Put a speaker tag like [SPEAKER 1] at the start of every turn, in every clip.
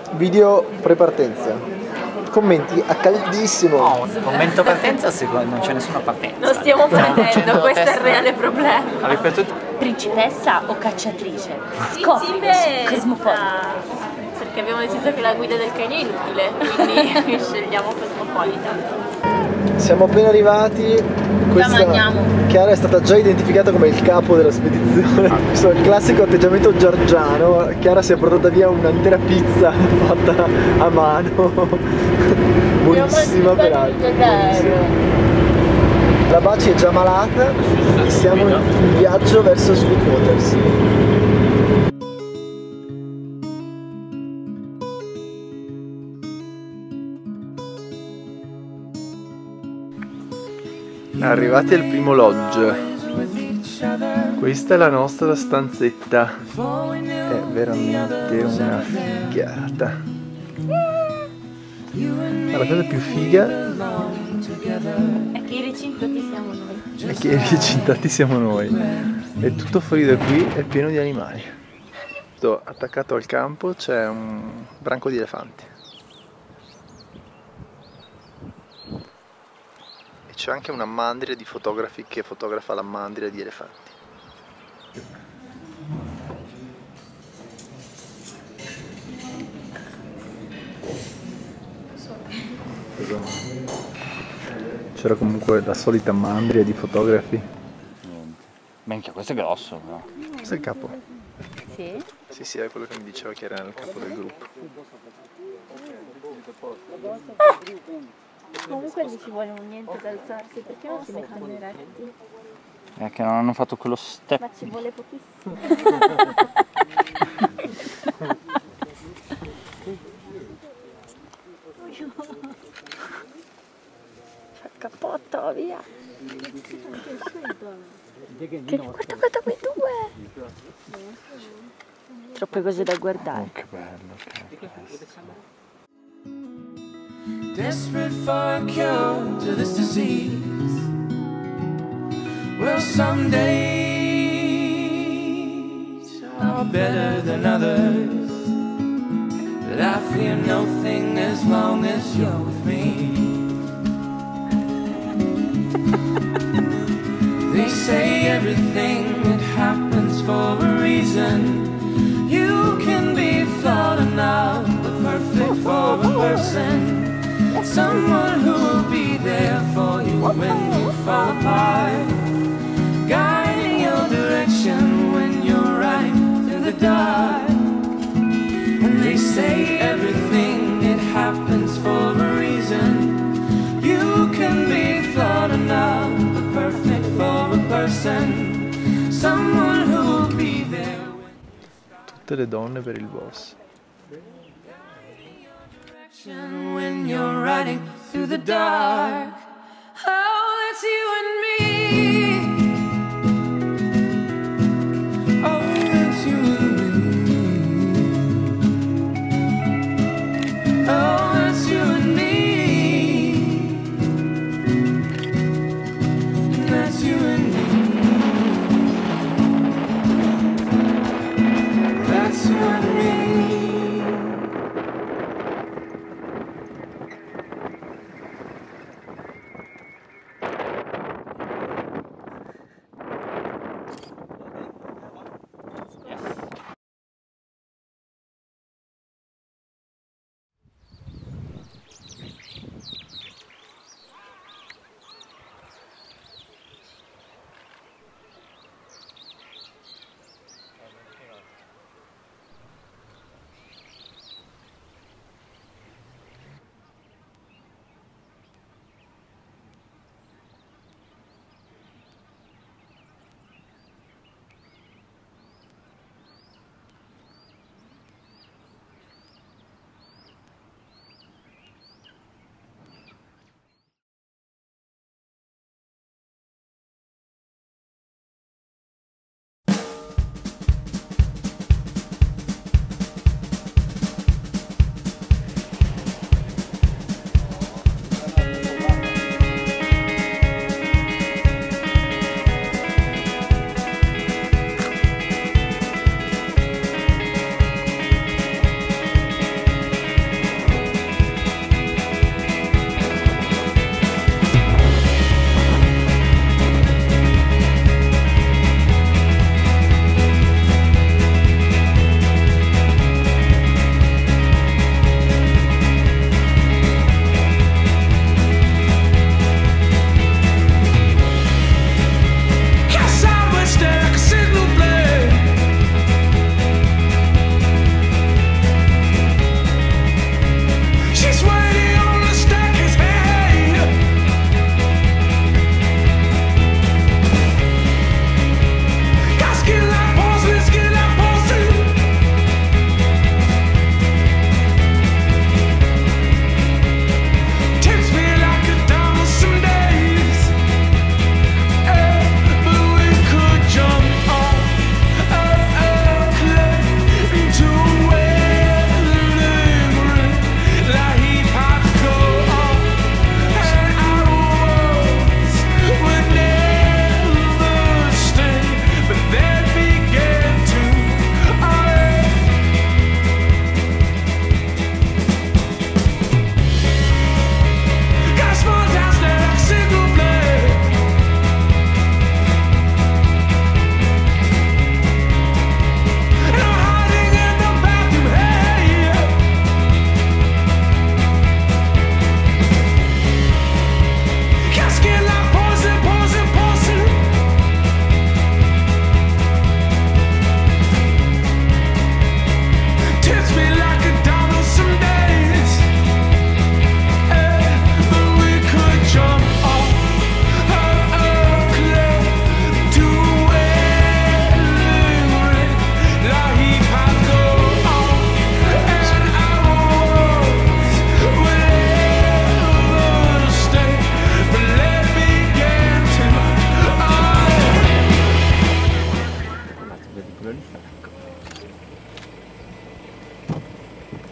[SPEAKER 1] Video pre-partenza. Commenti a caldissimo.
[SPEAKER 2] No, commento partenza, secondo non c'è nessuna partenza.
[SPEAKER 3] Lo stiamo prendendo, questo è il reale problema.
[SPEAKER 2] Ha ripetuto.
[SPEAKER 4] Principessa o cacciatrice? Scopri Cosmopolita.
[SPEAKER 3] Perché abbiamo deciso che la guida del cane è inutile, quindi scegliamo Cosmopolita.
[SPEAKER 1] Siamo appena arrivati. Chiara è stata già identificata come il capo della spedizione. Questo è il classico atteggiamento georgiano. Chiara si è portata via un'intera pizza fatta a mano. Buonissima peraltro. La Baci è già malata e siamo in viaggio verso Sweetwaters. Arrivati al primo lodge. Questa è la nostra stanzetta. È veramente una figata. Ma la cosa più figa
[SPEAKER 3] È che i recintati siamo noi.
[SPEAKER 1] è che i recintati siamo noi. È tutto fuori da qui, è pieno di animali. Attaccato al campo c'è un branco di elefanti. C'è anche una mandria di fotografi che fotografa la mandria di elefanti. C'era comunque la solita mandria di fotografi.
[SPEAKER 2] Minchia, questo è grosso, no?
[SPEAKER 1] Questo è il capo.
[SPEAKER 4] Sì?
[SPEAKER 1] Sì, sì, è quello che mi diceva che era il capo del gruppo.
[SPEAKER 3] Comunque non ci vuole un niente da alzarsi, perché non si mettono eretti?
[SPEAKER 2] È che non hanno fatto quello step.
[SPEAKER 3] Ma ci vuole pochissimo. C'è il cappotto, via. Guarda quei due.
[SPEAKER 4] Troppe cose da guardare.
[SPEAKER 2] Oh, che bello, che bello.
[SPEAKER 5] Desperate for a cure to this disease. Well, some days are better than others, but I fear nothing as long as you're with me. They say everything that happens for a reason. You can be flawed enough, but perfect for a person. Someone who will be there for you when you fall apart, guiding your direction when you're riding through the dark. And they say everything, it happens for a reason. You can be flawed enough, but perfect for a person. Someone who will be there when
[SPEAKER 1] Tutte le donne per il boss.
[SPEAKER 5] when you're riding through the dark. Oh, that's you and me. Oh, that's you and me. Oh, that's you and me. That's you and me. That's you and me.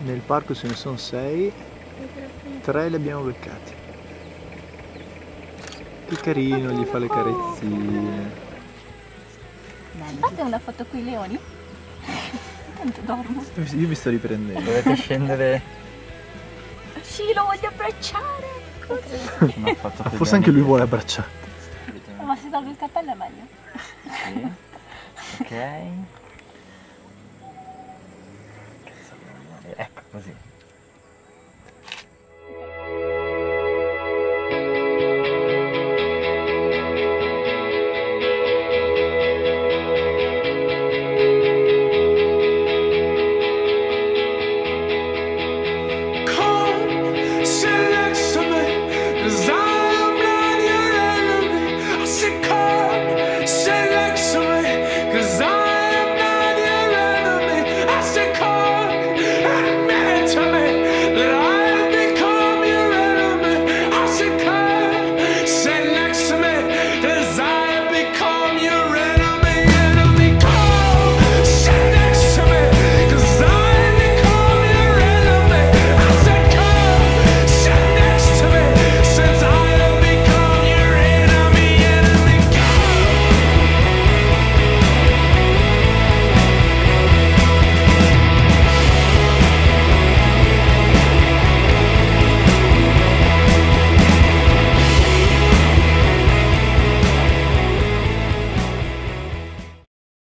[SPEAKER 1] Nel parco ce ne sono 6, 3 li abbiamo beccati. Che carino, gli fa le carezzine.
[SPEAKER 4] Fate una foto con i leoni? Tanto dormo.
[SPEAKER 1] Io mi sto riprendendo.
[SPEAKER 2] Dovete scendere.
[SPEAKER 4] Sì, lo voglio abbracciare.
[SPEAKER 2] No, fatto così.
[SPEAKER 1] Forse anche lui vuole abbracciare.
[SPEAKER 4] Ma se tolgo il cappello è meglio.
[SPEAKER 2] Sì. Ok. Ecco così.